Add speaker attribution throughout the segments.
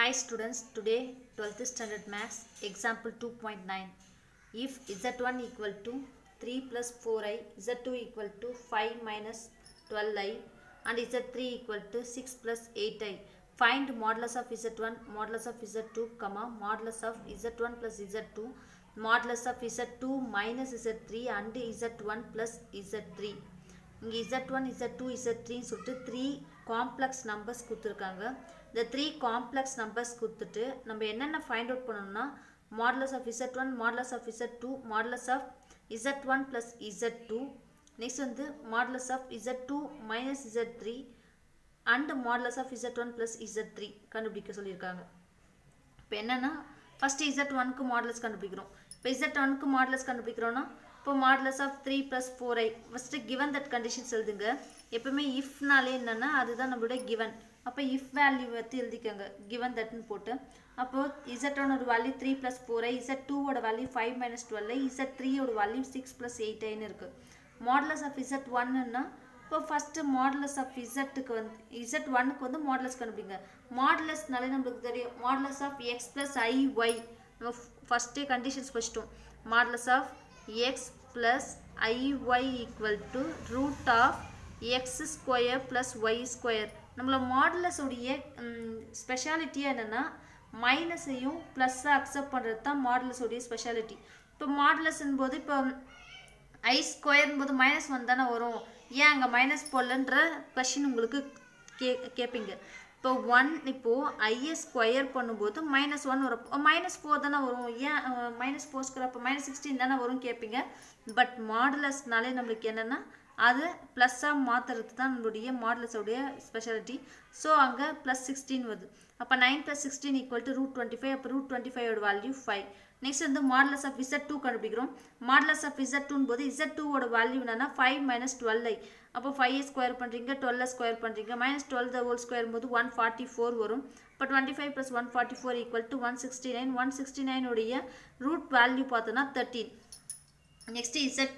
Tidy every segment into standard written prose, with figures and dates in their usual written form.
Speaker 1: Hi students, today 12th standard maths example 2.9. If z1 equal to 3 plus 4i, z2 equal to 5 minus 12i and z3 equal to 6 plus 8i. Find modulus of z1, modulus of z2, modulus of z1 plus z2, modulus of z2 minus z3 and z1 plus z3. இங்கே z1, z2, z3 சொல்லிட்டு 3 complex numbers கொடுத்துருக்காங்க. இந்த 3 complex numbers கொடுத்துட்டு நம்ம என்னென்ன find out பண்ணணும்னா modulus of z1, modulus of z2, modulus of z1 plus z2, next வந்து modulus of z2 minus z3 and modulus of z1 plus z3 கண்டுபிடிக்க சொல்லியிருக்காங்க. இப்போ என்னென்னா ஃபஸ்ட்டு z1க்கு மாடுலஸ் கண்டுபிடிக்கிறோம். இப்போ z1க்கு மாடுலஸ் கண்டுபிடிக்கிறோன்னா இப்போ modulus of 3 plus 4i first given that conditions எழுதுங்க. எப்பவுமே இஃப்னாலே என்னென்னா அதுதான் நம்மளுடைய கிவன். அப்போ இஃப் வேல்யூ வச்சு எழுதிக்கோங்க கிவன் தட்னு போட்டு. அப்போது z1 ஒரு வேல்யூ 3 plus 4i, z2ஓட வேல்யூ 5 minus 12i, z3ஓட வேல்யூ 6 plus 8iன்னு இருக்குது. மாடுலஸ் ஆஃப் z1ன்னா இப்போ ஃபஸ்ட்டு மாடுலஸ் ஆஃப் z1க்கு வந்து மாடுலஸ் கண்டுபிடிங்க. மாடுலஸ்னாலே நம்மளுக்கு தெரியும் modulus of x plus iy. நம்ம ஃபஸ்ட்டே கண்டிஷன்ஸ் வச்சிட்டோம். Modulus of x plus iy equal to root of x square plus y square. நம்மள மாடுலஸ் உடைய ஸ்பெஷாலிட்டியாக என்னென்னா மைனஸையும் ப்ளஸ்ஸை அக்செப்ட் பண்ணுறது தான் மாடுலஸ் உடைய ஸ்பெஷாலிட்டி. இப்போ மாடுலஸ்ன்னு போது இப்போ ஐ ஸ்கொயர்னு போது -1 தானே வரும். ஏன் அங்கே மைனஸ் போடலன்ற கொஷின் உங்களுக்கு கேட்பீங்க. இப்போ 1 இப்போது ஐயை ஸ்கொயர் பண்ணும்போது -1 வரும். -4 தானே வரும். ஏன் -4 ஸ்கொயர் அப்போ -16 தானே வரும் கேட்பீங்க. பட் மாடுலஸ்னாலே நம்மளுக்கு என்னென்னா அது ப்ளஸ்ஸாக மாற்றுறது தான் நம்மளுடைய மாடுலஸோடைய ஸ்பெஷாலிட்டி. ஸோ அங்கே +16 வருது. அப்போ 9 plus 16 ஈக்குவல் டு √25. அப்போ √25ஓட வேல்யூ 5. நெக்ஸ்ட் வந்து மாடுலஸ் ஆஃப் z2 கண்டுபிடிக்கிறோம். மாடுலஸ் ஆஃப் z2ன்னு போது z2ஓட வேல்யூ என்னன்னா 5 minus 12i. அப்போ 5 ஸ்கொயர் பண்ணுறீங்க, 12 ஸ்கொயர் பண்ணுறீங்க, -12 ஹோல் ஸ்கொயர் போது 144 வரும். இப்போ 25 plus 144 ஈக்குவல் டு 169. 169 உடைய ரூட் வேல்யூ பார்த்தோன்னா 13. நெக்ஸ்ட்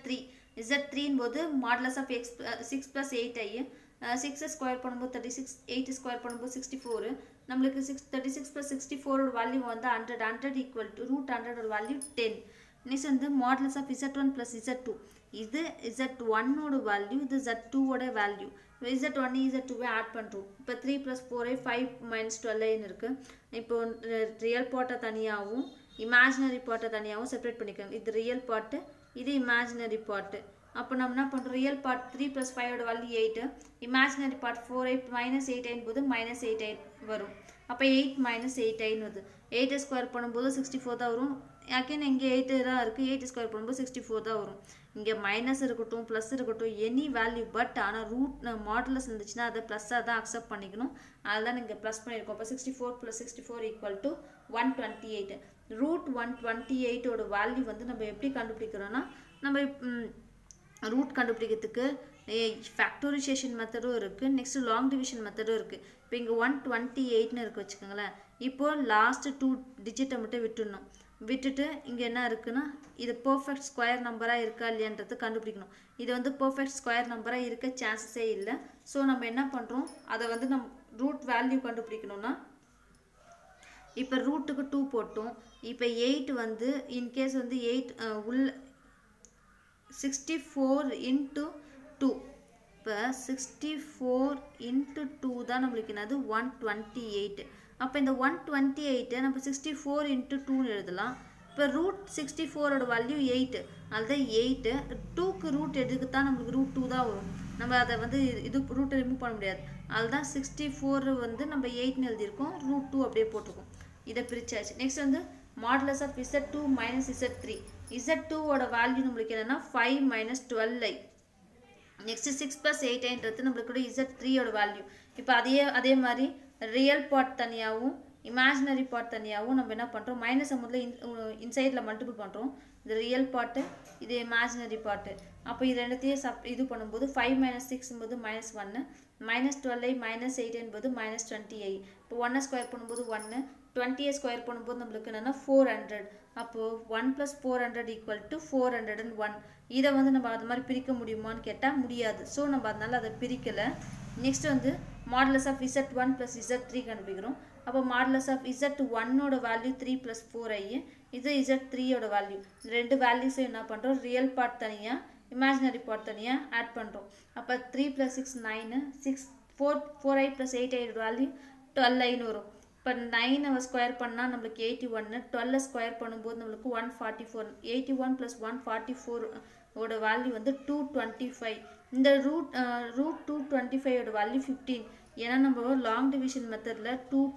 Speaker 1: z3ன்னு போது modulus of x 6 plus 8i, 6 square பண்ணும்போது 36, 8 ஸ்கொயர் பண்ணும்போது 64. நம்மளுக்கு 36 plus 64 வேல்யூ வந்து 100. 100 ஈக்குவல் டு √100 வேல்யூ 10. நெக்ஸ்ட் வந்து modulus of z1 plus z2. இது z1ஓட வேல்யூ, இது z2ஓட வேல்யூ. z1 z2வை ஆட் பண்ணுறோம். இப்போ 3 plus 4i 5 minus 12iன்னு இருக்குது. இப்போ ரியல் பார்ட்டை தனியாகவும் இமேஜினரி பார்ட்டை தனியாகவும் செப்பரேட் பண்ணிக்கோங்க. இது ரியல் பார்ட்டு, இது இமேஜினரி பார்ட்டு. அப்போ நம்ம என்ன பண்ணுறோம், ரியல் பார்ட் 3 plus 5ஓட value 8, imaginary part 4i -8i போது -8i வரும். அப்போ 8 minus 8iன்னு வருது. 8 ஸ்கொயர் பண்ணும்போது 64 தான் வரும். அகைன் இங்கே 8 தான் இருக்குது. 8 ஸ்கொயர் பண்ணும்போது 64 தான் வரும். இங்கே மைனஸ் இருக்கட்டும் ப்ளஸ் இருக்கட்டும் எனி வேல்யூ, பட் ஆனால் ரூட் மாடுலஸ் இருந்துச்சுன்னா அதை ப்ளஸ்ஸாக தான் அக்செப்ட் பண்ணிக்கணும். அதுதான் நீங்கள் ப்ளஸ் பண்ணியிருக்கோம். அப்போ 64 plus 64 ஈக்குவல் டு 128. √128ஓட வேல்யூ வந்து நம்ம எப்படி கண்டுபிடிக்கிறோன்னா நம்ம ரூட் கண்டுபிடிக்கிறதுக்கு ஃபேக்டரைசேஷன் மெத்தடும் இருக்குது, நெக்ஸ்ட் லாங் டிவிஷன் மெத்தடும் இருக்குது. இப்போ இங்கே 128ன்னு இருக்குது வச்சுக்கோங்களேன். இப்போது லாஸ்ட்டு 2 டிஜிட்டை மட்டும் விட்டுட்டு இங்கே என்ன இருக்குன்னா இது பர்ஃபெக்ட் ஸ்கொயர் நம்பராக இருக்கா இல்லையான்றது கண்டுபிடிக்கணும். இது வந்து பர்ஃபெக்ட் ஸ்கொயர் நம்பராக இருக்க சான்சஸே இல்லை. ஸோ நம்ம என்ன பண்ணுறோம், அதை வந்து நம்ம ரூட் வேல்யூ கண்டுபிடிக்கணும்னா இப்போ ரூட்டுக்கு 2 போட்டோம். இப்போ 8 வந்து இன்கேஸ் வந்து 8 உள்ள 64 into 2. இப்போ 64 into 2 தான் நம்மளுக்கு என்னது 128. அப்போ இந்த 128 நம்ம 64 into 2ன்னு எழுதலாம். இப்போ √64ஓட வேல்யூ 8. அதுதான் 8. 2க்கு ரூட் எதுக்கு தான் நம்மளுக்கு √2 தான் வரும். நம்ம அதை வந்து இது ரூட்டை ரிமூவ் பண்ண முடியாது. அதுதான் 64 வந்து நம்ம 8ன்னு எழுதியிருக்கோம், √2 அப்படியே போட்டிருக்கோம். இதை பிரிச்சாச்சு. நெக்ஸ்ட் வந்து modulus of z2 minus z3. z2ஓட வேல்யூ நம்மளுக்கு என்னென்னா 5 minus 12i. நெக்ஸ்ட் 6 plus 8iன்றது நம்மளுக்கு z3ஓட வேல்யூ. இப்போ அதே மாதிரி ரியல் பார்ட் தனியாகவும் இமேஜினரி பார்ட் தனியாகவும் நம்ம என்ன பண்ணுறோம், மைனஸை முதல்ல இன்சைடில் மல்டிபிள் பண்ணுறோம். இது ரியல் பார்ட்டு, இது இமேஜினரி பார்ட்டு. அப்போ இது ரெண்டுத்தையும் இது பண்ணும்போது 5 minus 6 போது -1, -12i -8 என்பது -20i. இப்போ 1 ஸ்கொயர் பண்ணும்போது 1, 20 ஸ்கொயர் பண்ணும்போது நம்மளுக்கு என்னென்னா 400. அப்போது 1 plus 400 ஈக்குவல் டு 401. இதை வந்து நம்ம அது மாதிரி பிரிக்க முடியுமான்னு கேட்டால் முடியாது. ஸோ நம்ம அதனால் அதை பிரிக்கலை. நெக்ஸ்ட் வந்து modulus of z1 plus z3 கண்டுபிடிக்கிறோம். அப்போ மாடுலஸ் ஆஃப் Z1 ஓட வேல்யூ 3 + 4i, இது Z3 ஓட வேல்யூ. ரெண்டு வேல்யூஸும் என்ன பண்ணுறோம், ரியல் பார்ட் தனியாக இமேஜினரி பார்ட் தனியாக ஆட் பண்ணுறோம். அப்போ 3 + 6 9, 4i + 8i வேல்யூ 12iன்னு வரும். இப்போ 9 ஸ்கொயர் பண்ணால் நம்மளுக்கு 81, 12 ஸ்கொயர் பண்ணும்போது நம்மளுக்கு 144. 81 + 144 ஓட வேல்யூ வந்து 225. இந்த ரூட் 225 ஓட வேல்யூ 15. ஏன்னா நம்ம லாங் டிவிஷன் மெத்தடில்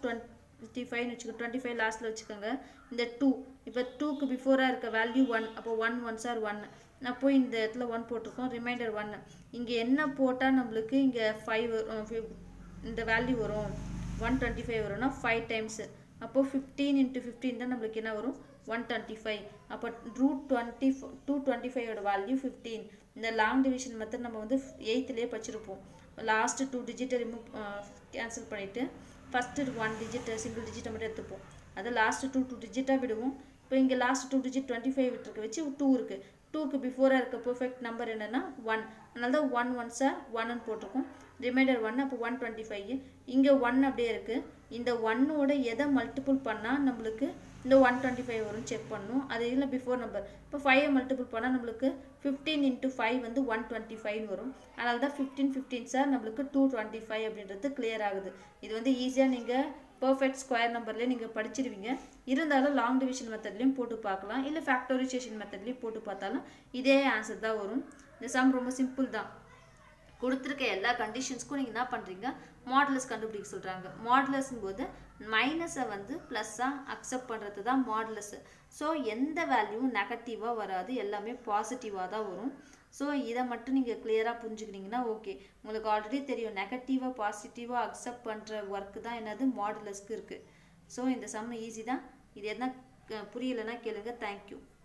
Speaker 1: 225 வச்சுக்கோங்க, 25 லாஸ்ட்டில் வச்சுக்கோங்க. இந்த 2 இப்போ 2க்கு பிஃபோராக இருக்க வேல்யூ 1, அப்போ 1 1s are 1. அப்போ இந்த இடத்துல 1 போட்டிருக்கோம், ரிமைண்டர் 1. இங்கே என்ன போட்டால் நம்மளுக்கு இங்கே 5 இந்த வேல்யூ வரும், 125 வரும்னா 5 டைம்ஸு. அப்போது 15 × 15 தான் நம்மளுக்கு என்ன வரும், 125. அப்போ √225 ஓட வேல்யூ 15. இந்த லாங் டிவிஷன் மெத்தட் நம்ம வந்து 8லேயே படிச்சிருப்போம். லாஸ்ட்டு 2 டிஜிட்டை கேன்சல் பண்ணிவிட்டு ஃபஸ்ட்டு 1 டிஜிட் சிங்கிள் டிஜிட்டை மட்டும் எடுத்துப்போம். அதை லாஸ்ட்டு 2 டிஜிட்டாக விடுவோம். இப்போ இங்கே லாஸ்ட் 2 டிஜிட் 25 விட்டுருக்க வச்சு 2 இருக்குது. 2க்கு பிஃபோராக இருக்க பர்ஃபெக்ட் நம்பர் என்னென்னா 1. அதனால தான் 1 1s are 1ன்னு போட்டிருக்கோம். ரிமைண்டர் 1, அப்போ 125. இங்கே 1 அப்படியே இருக்குது. இந்த 1ஓட எதை மல்டிபிள் பண்ணால் நம்மளுக்கு இந்த 125 வரும் செக் பண்ணணும். அது இல்லை பிஃபோர் நம்பர். இப்போ 5 மல்டிபிள் பண்ணால் நம்மளுக்கு 15 × 5 வந்து 125 வரும். அதனால தான் 15 15s are நம்மளுக்கு 225 அப்படின்றது கிளியர் ஆகுது. இது வந்து ஈஸியாக நீங்கள் பர்ஃபெக்ட் ஸ்கொயர் நம்பர்லேயே நீங்கள் படிச்சிருவீங்க. இருந்தாலும் லாங் டிவிஷன் மெத்தட்லேயும் போட்டு பார்க்கலாம், இல்லை ஃபேக்டரைசேஷன் மெத்தட்லேயும் போட்டு பார்த்தாலும் இதே ஆன்சர் தான் வரும். இந்த சம் ரொம்ப சிம்பிள் தான். கொடுத்துருக்க எல்லா கண்டிஷன்ஸ்க்கும் நீங்கள் என்ன பண்ணுறீங்க, மாடுலஸ் கண்டுபிடிக்க சொல்கிறாங்க. மாடுலஸ்ங்கும் போது மைனஸை வந்து ப்ளஸ்ஸாக அக்செப்ட் பண்ணுறது தான் மாடுலஸ். ஸோ எந்த வேல்யூவும் நெகட்டிவாக வராது, எல்லாமே பாசிட்டிவாக தான் வரும். ஸோ இதை மட்டும் நீங்கள் கிளியராக புரிஞ்சுக்கினீங்கன்னா ஓகே. உங்களுக்கு ஆல்ரெடி தெரியும் நெகட்டிவாக பாசிட்டிவாக அக்செப்ட் பண்ணுற ஒர்க்கு தான் என்னது மாடுலஸ்க்கு இருக்குது. ஸோ இந்த சம் ஈஸி தான். இது என்ன புரியலைன்னா கேளுங்க. தேங்க்யூ.